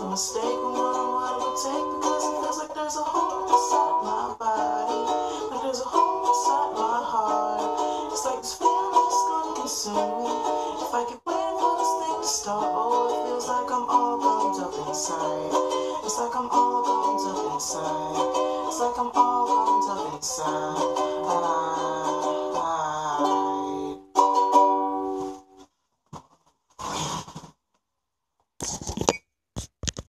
mistaken what it would take, because it feels like there's a hole inside my body, like there's a hole inside my heart. It's like this feeling is gonna consume me. If I keep waiting for this thing to start, oh, it feels like I'm all bummed up inside. It's like I'm all bummed up inside. It's like I'm all bummed up inside.